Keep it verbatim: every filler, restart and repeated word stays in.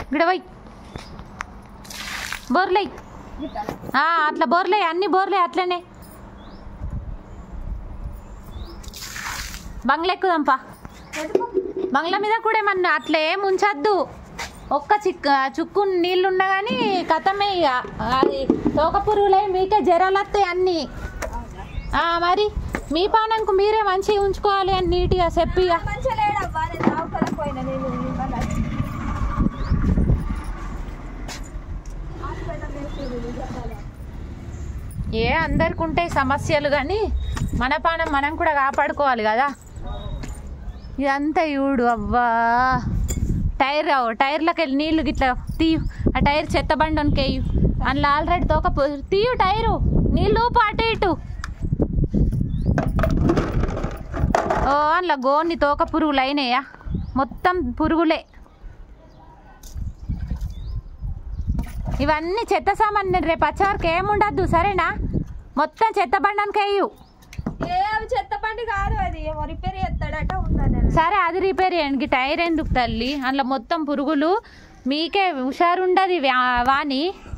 గిడవై బోర్లై అట్లా బోర్లే అన్ని బోర్లే అట్లనే బంగ్లా ఎక్కుదాంపా బంగ్లా మీద కూడా ఏమన్నా అట్లా ఏం ఉంచద్దు ఒక్క చిక్ చుక్కు నీళ్ళు ఉన్నా కానీ కథమే ఇక అది తోక పురుగులై మీకే జ్వరాలు వస్తాయి అన్నీ మరి మీ పానంకు మీరే మంచిగా ఉంచుకోవాలి అని నీట్గా చెప్పి ఏ అందరికి ఉంటాయి సమస్యలు కానీ మన పానం మనం కూడా కాపాడుకోవాలి కదా ఇదంతా చూడు అవ్వా టైర్ టైర్లకి వెళ్ళి నీళ్ళు గిట్లా తీయు ఆ టైర్ చెత్త బండి వనికేయు అందులో ఆల్రెడీ తోక తీయు టైరు నీళ్ళు అటు ఇటు ఓ అందులో గోన్ని తోక పురుగులు అయినాయా మొత్తం పురుగులే ఇవన్నీ చెత్త సామాన్ రేపు వచ్చేవరకు ఏముండద్దు సరేనా మొత్తం చెత్త బండి వనికేయు చెత్త బండి కాదు అది రిపేర్ చేస్తాడట ఉందని సరే అది రిపేర్ చేయండి టైర్ ఎందుకు తల్లి అందులో మొత్తం పురుగులు మీకే హుషారుండదు వాణి